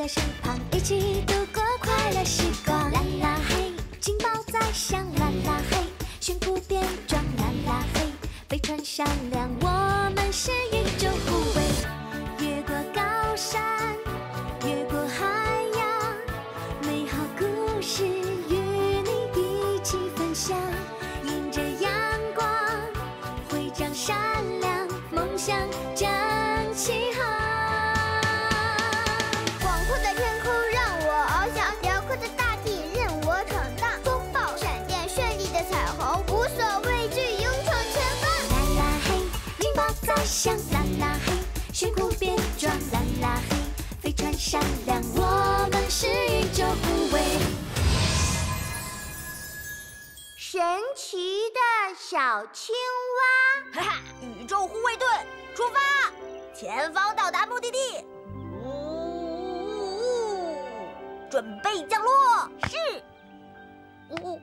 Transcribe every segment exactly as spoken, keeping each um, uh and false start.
身旁，一起度过快乐时光。啦啦嘿，金宝在响，啦啦嘿，炫酷变装，啦啦嘿，飞船闪亮，我们是宇宙护卫。越过高山，越过海洋，美好故事与你一起分享。迎着阳光，徽章闪亮，梦想将起航。 广阔的天空让我翱翔，辽阔的大地任我闯荡。风暴、闪电、绚丽的彩虹，无所畏惧，勇闯前方。 啦啦嘿，金宝在响，啦啦嘿，炫酷变装，啦啦嘿，飞船闪亮，我们是宇宙护卫。 神奇的小青蛙， 哈哈！宇宙护卫队出发，前方到达目的地。呜、准备降落。是。呜、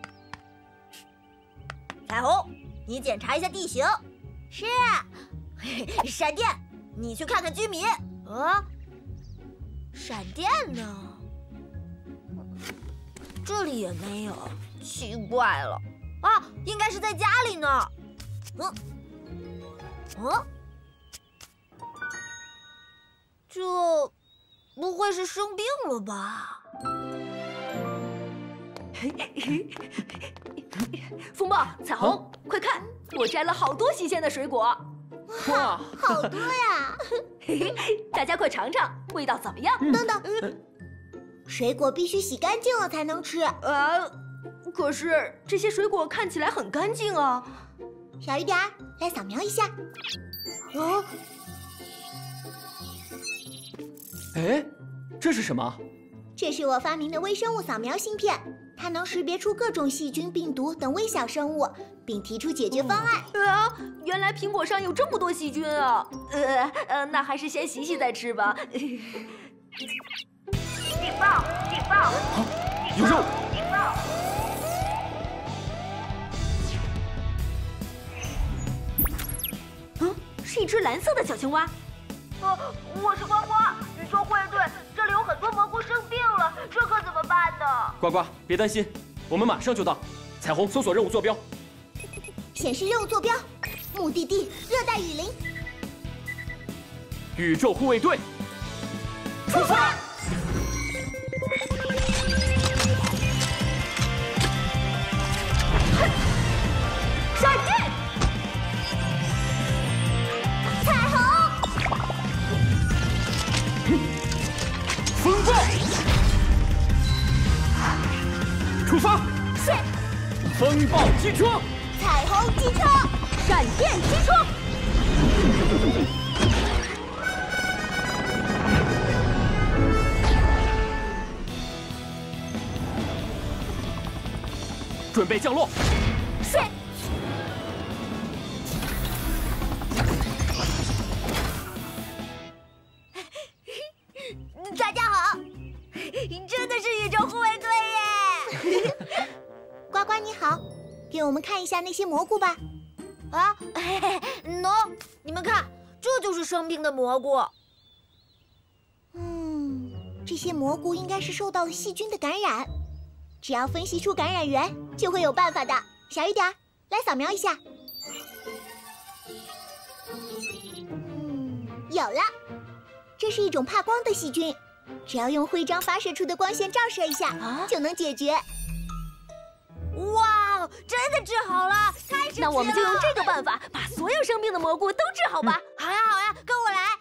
彩虹，你检查一下地形。 是。 闪电，你去看看居民。啊，闪电呢？这里也没有，奇怪了。啊，应该是在家里呢。嗯，嗯，这不会是生病了吧？ 风暴、彩虹，快看，我摘了好多新鲜的水果。 哇， 好多呀！ 大家快尝尝，味道怎么样？ 等等，水果必须洗干净了才能吃。 呃，可是这些水果看起来很干净啊。 小雨点儿，来扫描一下。哦， 哎，这是什么？ 这是我发明的微生物扫描芯片，它能识别出各种细菌、病毒等微小生物，并提出解决方案。 啊，原来苹果上有这么多细菌啊！呃呃，那还是先洗洗再吃吧。 警报！警报！ 啊，有肉！ 警报！ 嗯，是一只蓝色的小青蛙。 呃，我是呱呱，宇宙护卫队，这里有很多蘑菇生病了，这可怎么办呢？ 呱呱，别担心，我们马上就到。彩虹，搜索任务坐标。 显示任务坐标，目的地热带雨林。 宇宙护卫队， 出发！ 闪电！ 彩虹！ 风暴！出发！ 是。 风暴机车！ 彩虹机车！ 闪电机车！ 准备降落。 是。 大家好，真的是宇宙护卫队耶！ 呱呱你好，给我们看一下那些蘑菇吧。 啊，喏，你们看，这就是生病的蘑菇。 嗯，这些蘑菇应该是受到了细菌的感染。只要分析出感染源，就会有办法的。小雨点儿，来扫描一下。嗯，有了，这是一种怕光的细菌，只要用徽章发射出的光线照射一下，啊、就能解决。 哇，真的治好了，太神奇了！ 那我们就用这个办法，把所有生病的蘑菇都治好吧。 嗯、好呀，好呀，跟我来。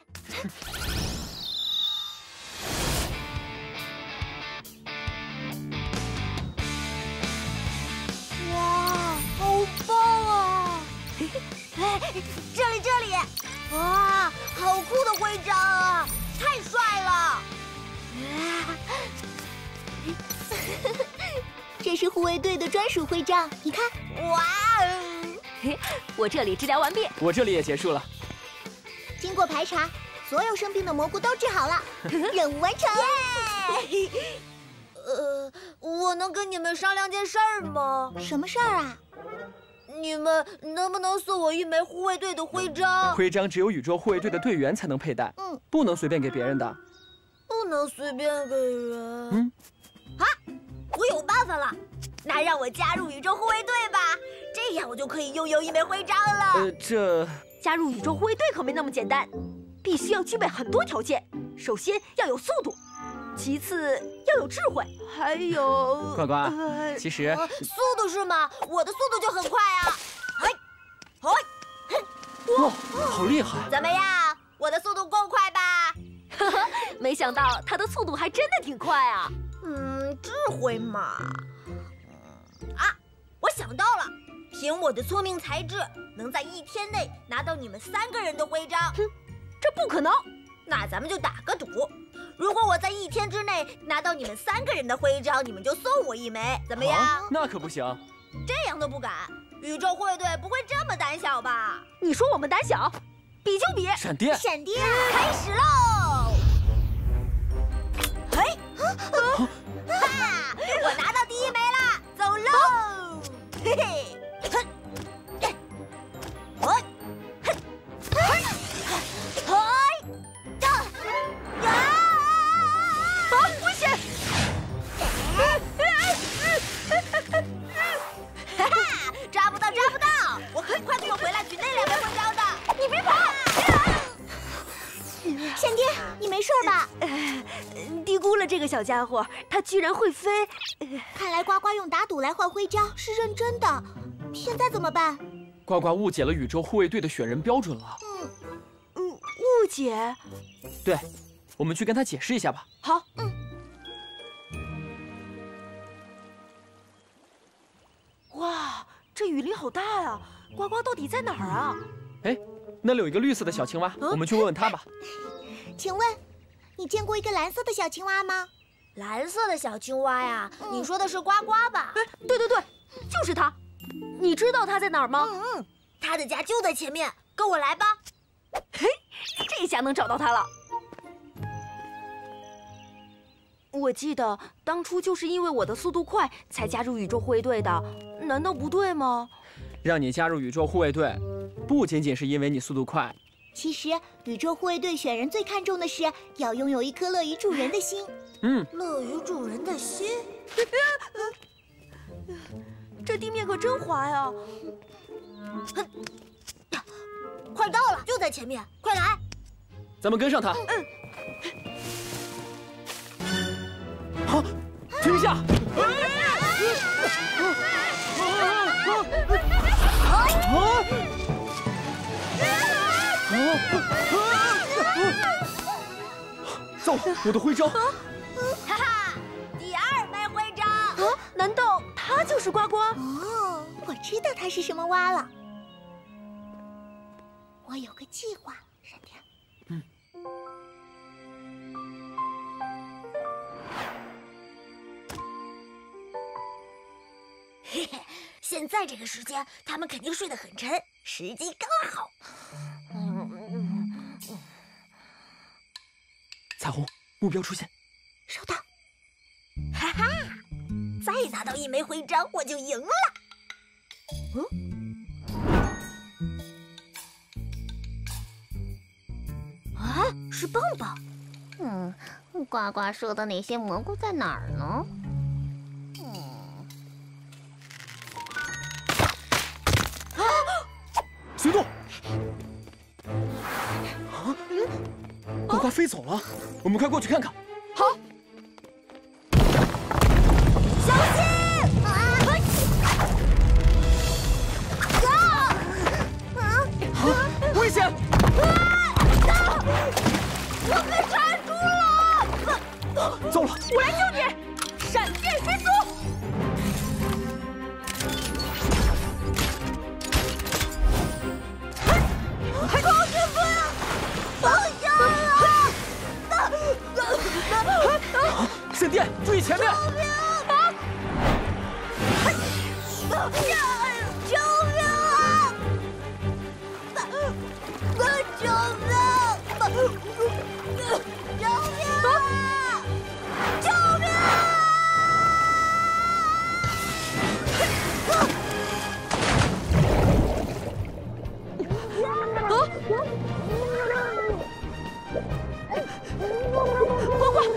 哇，好棒啊！哎，这里，这里，哇，好酷的徽章啊，太帅了！ 这是护卫队的专属徽章，你看。 哇， 我这里治疗完毕， 我这里也结束了。 经过排查，所有生病的蘑菇都治好了，任务完成。 耶！呃，我能跟你们商量件事儿吗？ 什么事儿啊？ 你们能不能送我一枚护卫队的徽章？ 徽章只有宇宙护卫队的队员才能佩戴， 嗯， 不能随便给别人的。 不不能随便给人。 嗯， 啊，我有办法了，那让我加入宇宙护卫队吧，这样我就可以拥有一枚徽章了。 呃，这加入宇宙护卫队可没那么简单，必须要具备很多条件。首先要有速度，其次要有智慧，还有呱呱， 呃其实呃速度是吗？我的速度就很快啊！哎，哎， 哇，好厉害！ 怎么样？我的速度够快吧？ 没想到他的速度还真的挺快啊！ 嗯，智慧嘛，嗯啊，我想到了，凭我的聪明才智，能在一天内拿到你们三个人的徽章。 哼，这不可能。 那咱们就打个赌，如果我在一天之内拿到你们三个人的徽章，你们就送我一枚，怎么样？ 啊、那可不行， 这样都不敢。宇宙护卫队不会这么胆小吧？ 你说我们胆小？比就比！ 闪电！ 闪电开始喽！嘿，哈！我拿到第一枚了，走喽！嘿嘿，哼，嘿，嘿，嘿，嘿，呀呀！ 啊，危险！ 哈哈，抓不到，抓不到！我很快就会回来取那两枚徽章的。 你别跑！ 闪电，你没事吧？ 低估了这个小家伙，他居然会飞。 看来呱呱用打赌来换徽章是认真的。现在怎么办？ 呱呱误解了宇宙护卫队的选人标准了。 嗯嗯，误解。 对，我们去跟他解释一下吧。 好。 嗯。 哇，这雨林好大呀！呱呱到底在哪儿啊？ 哎，那里有一个绿色的小青蛙， 嗯、 我们去问问他吧。 请问，你见过一个蓝色的小青蛙吗？ 蓝色的小青蛙呀？嗯、你说的是呱呱吧？ 哎，对对对，就是它。你知道它在哪儿吗？ 嗯嗯，它的家就在前面，跟我来吧。 嘿，这下能找到它了。我记得当初就是因为我的速度快才加入宇宙护卫队的，难道不对吗？ 让你加入宇宙护卫队，不仅仅是因为你速度快。 其实，宇宙护卫队选人最看重的是要拥有一颗乐于助人的心。 嗯， 乐于助人的心。 这地面可真滑呀！ 哼，快到了，就在前面，快来！ 咱们跟上他。 嗯。 好，停下！走，我的徽章！ 哈哈，第二枚徽章！ 啊，难道他就是呱呱？ 哦，我知道他是什么蛙了。我有个计划，闪电。 嗯。 嘿嘿，现在这个时间，他们肯定睡得很沉，时机刚好。嗯嗯嗯嗯。 彩虹，目标出现。 收到。 哈哈，再拿到一枚徽章，我就赢了。嗯？啊，是蹦蹦。 嗯，呱呱说的那些蘑菇在哪儿呢？ 行动！啊！呱呱飞走了，我们快过去看看。 好。 小心！啊！啊！ 啊！危险！ 啊！我被缠住了！ 糟了！ 我来救你！闪电飞速！ 快快师傅呀！放下啊！ 闪电，注意前面！ 救命啊！救命啊！救命！救命啊！救命啊！ 呱呱，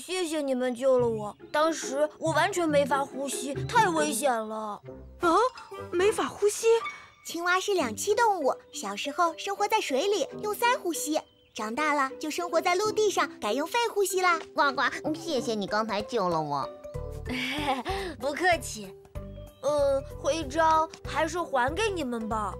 谢谢你们救了我。当时我完全没法呼吸，太危险了。 啊，没法呼吸？ 青蛙是两栖动物，小时候生活在水里，用鳃呼吸。 长大了就生活在陆地上，改用肺呼吸啦。 呱呱，谢谢你刚才救了我。 不客气。呃，徽章还是还给你们吧。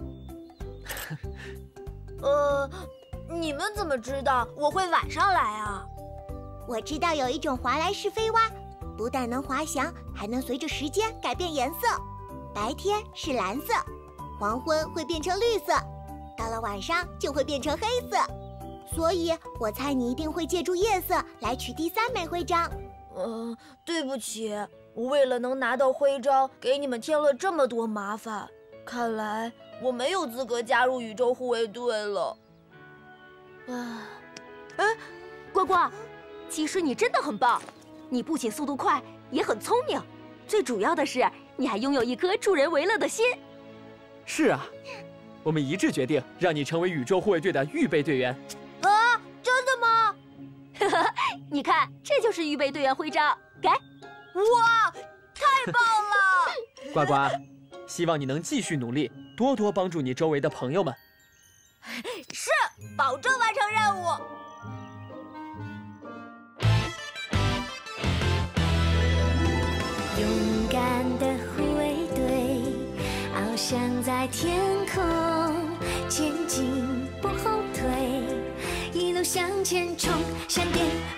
呃，你们怎么知道我会晚上来啊？ 我知道有一种华莱士飞蛙，不但能滑翔，还能随着时间改变颜色。白天是蓝色，黄昏会变成绿色，到了晚上就会变成黑色。 所以，我猜你一定会借助夜色来取第三枚徽章。 嗯、呃，对不起，我为了能拿到徽章，给你们添了这么多麻烦。看来我没有资格加入宇宙护卫队了。唉， 哎，呱呱，其实你真的很棒，你不仅速度快，也很聪明，最主要的是你还拥有一颗助人为乐的心。 是啊，我们一致决定让你成为宇宙护卫队的预备队员。 啊，真的吗？ 你看，这就是预备队员徽章，给。 哇，太棒了！ 呱呱，希望你能继续努力，多多帮助你周围的朋友们。 是，保证完成任务。 勇敢的护卫队，翱翔在天空，前进不后退。 一路向前冲，闪电